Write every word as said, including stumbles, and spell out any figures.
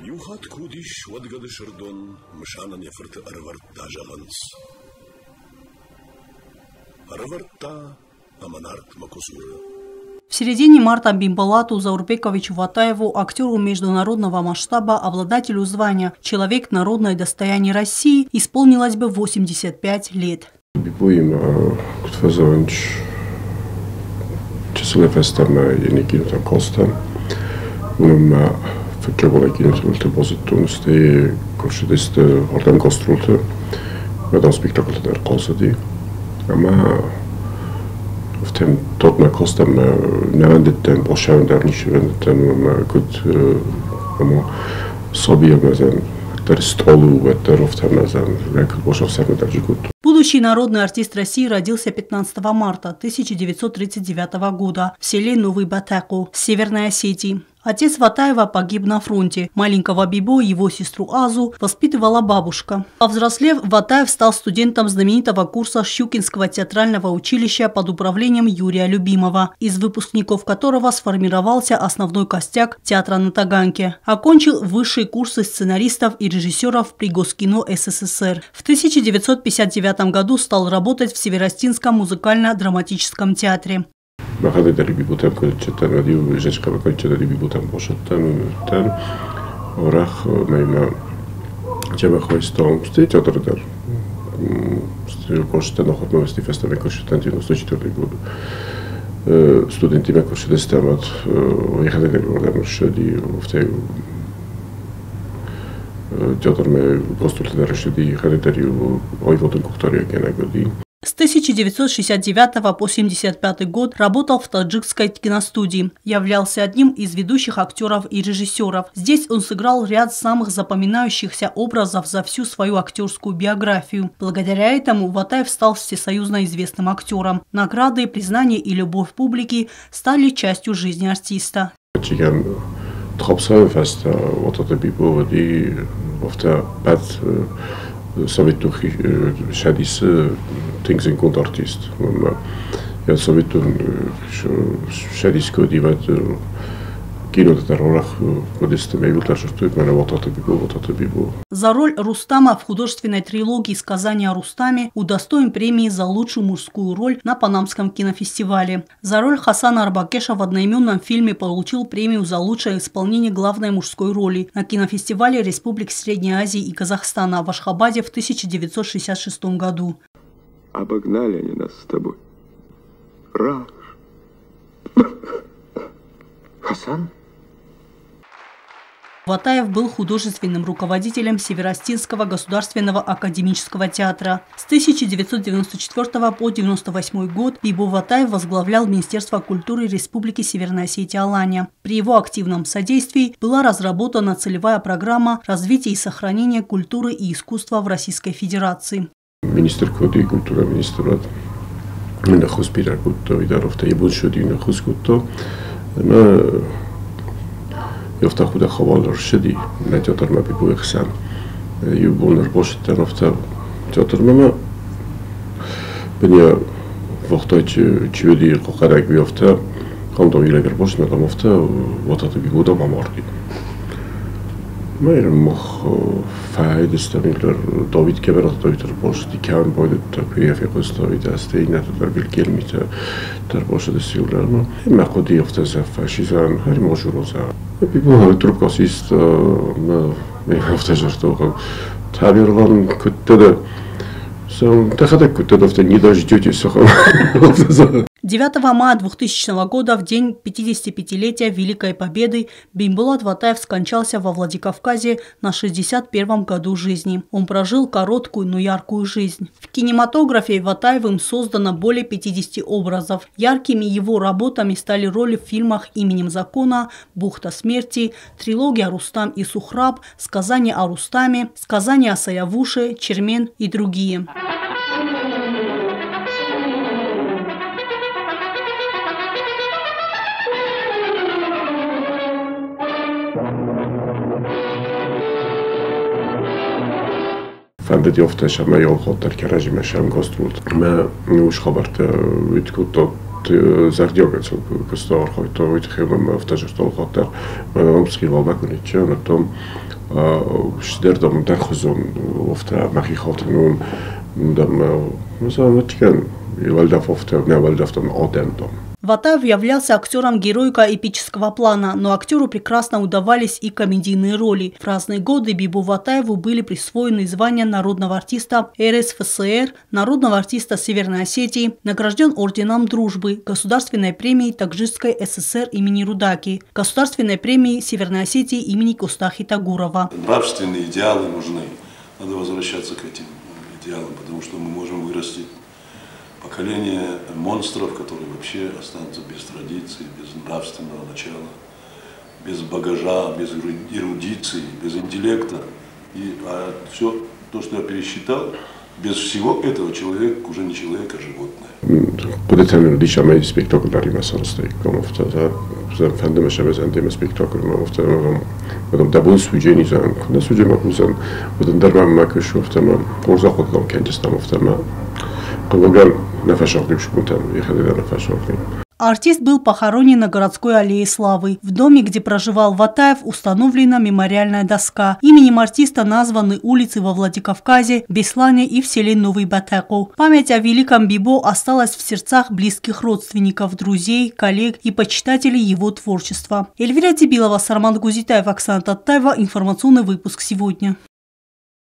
Юхат куди швадгады шырдон, мышана нефырты арвартта жағанс. Арвартта аманарт макузура. В середине марта Бимбалату Заурбековичу Ватаеву, актеру международного масштаба, обладателю звания «Человек народное достояние России», исполнилось бы восемьдесят пять лет. Бибуим Кутфазович Чесулефестам Яникинутам Костам Унам Фекебола Кинутулте Бозитунсте Куршидесте Ордам Кострулте Ведам спектаклте дар Колсади Ама в тем тот на Костам навендетен Бошавен дар Нишевендетен Кут Амо Собия Мезен Будущий народный артист России родился пятнадцатого марта тысяча девятьсот тридцать девятого года в селе Новый Батаку, Северной Осетии. Отец Ватаева погиб на фронте. Маленького Бибо и его сестру Азу воспитывала бабушка. Повзрослев, Ватаев стал студентом знаменитого курса Щукинского театрального училища под управлением Юрия Любимова, из выпускников которого сформировался основной костяк театра на Таганке. Окончил высшие курсы сценаристов и режиссеров при Госкино СССР. В тысяча девятьсот пятьдесят девятом году стал работать в Северостинском музыкально-драматическом театре. Махадери бибутам кончетан, радио жешка кончетан бибутам бошаттан, тан орах майма чема хойстом театрдар. Кончетан охотно вести фестиваль кончетан девяносто четвёртый год. Студенти ме кончетестамат ехали ордам шеди в те театр ме гостултен шеди хадери ойвотен кухтория генагоди. С тысяча девятьсот шестьдесят девятого по семьдесят пятый год работал в таджикской киностудии. Являлся одним из ведущих актеров и режиссеров. Здесь он сыграл ряд самых запоминающихся образов за всю свою актерскую биографию. Благодаря этому Ватаев стал всесоюзно известным актером. Награды, признание и любовь публики стали частью жизни артиста. Sovietun šedis things in kontartist. Ja Sovietun šedis kodivat кинотеатр орах кодесте мебелта шостует мене вот это бибо вот это бибо. За роль Рустама в художественной трилогии «Сказания о Рустаме» удостоен премии за лучшую мужскую роль на Панамском кинофестивале. За роль Хасана Арбакеша в одноименном фильме получил премию за лучшее исполнение главной мужской роли на кинофестивале Республик Средней Азии и Казахстана в Ашхабаде в тысяча девятьсот шестьдесят шестом году. Обогнали они нас с тобой. Раш. Хасан? Ватаев был художественным руководителем Северостинского государственного академического театра. С тысяча девятьсот девяносто четвёртого по девяносто восьмой год Бибо Ватаев возглавлял Министерство культуры Республики Северная Осетия-Алания. При его активном содействии была разработана целевая программа развития и сохранения культуры и искусства в Российской Федерации. Министр культуры, министр Нахуспира культуры, Идаровта, Ебуншуди Нахускутто. يفتح خود خوال رشدی نه تئاتر ما بیبو خسان یبون رباش تنفته تئاتر ما بنیا وقتی چه چودی قرق بیافته هم دویله رباش ندام افته وقتی بیبو دام ماردی ما مخ فاید استمیلر داوید که برات داوید رباش دیکان باید تا پیافی قصد داوید است این ندار بیل میته در باشه دستیولر ما ما خودی افته زفاشیزان هر ماجوروزا بیبو تروپکاسیست ما افته جرتو تعبیران کتده سام تخته کتده افته نیداش جوتی سخن девятого мая двухтысячного года, в день пятидесятипятилетия Великой Победы, Бимбулат Ватаев скончался во Владикавказе на шестьдесят первом году жизни. Он прожил короткую, но яркую жизнь. В кинематографе Ватаевым создано более пятидесяти образов. Яркими его работами стали роли в фильмах «Именем закона», «Бухта смерти», трилогия «Рустам и Сухраб», «Сказание о Рустаме», «Сказание о Саявуше», «Чермен» и другие. فندی افتش ما یال خاطر که رژیمش هم گاسترود ما نوش خبرت ویدکوت зардиогацию кустор хойто уйдхем автожертол хотер омский валбакунит чё том шдердом дахузон офта махи хотнун дам مثلا كان يولد فوفته не يولد там одендом. Ватаев являлся актером героико-эпического плана, но актеру прекрасно удавались и комедийные роли. В разные годы Бибу Ватаеву были присвоены звания народного артиста эр эс эф эс эр, народного артиста Северной Осетии, награжден орденом Дружбы, государственной премией Таджикской эс эс эр имени Рудаки, государственной премией Северной Осетии имени Костахи Тагурова. Нравственные идеалы нужны. Надо возвращаться к этим идеалам, потому что мы можем вырастить поколение монстров, которые вообще останутся без традиций, без нравственного начала, без багажа, без эрудиции, без интеллекта. И а все то, что я пересчитал, без всего этого человек уже не человек, а животное. Куда-то лишь мы спектакль дарим асарстай, кому в таза, фандом шабезанде мы спектакль мы в таза, потом дабл суджени зан, на суджи макузан, потом дармам макушу в таза, корзахот лам кенджестам в таза. Артист был похоронен на городской аллее Славы. В доме, где проживал Ватаев, установлена мемориальная доска. Именем артиста названы улицы во Владикавказе, Беслане и в селе Новый Батаку. Память о великом Бибо осталась в сердцах близких родственников, друзей, коллег и почитателей его творчества. Эльвира Тибилова, Сарман Гузитаев, Оксана Таттаева. Информационный выпуск сегодня.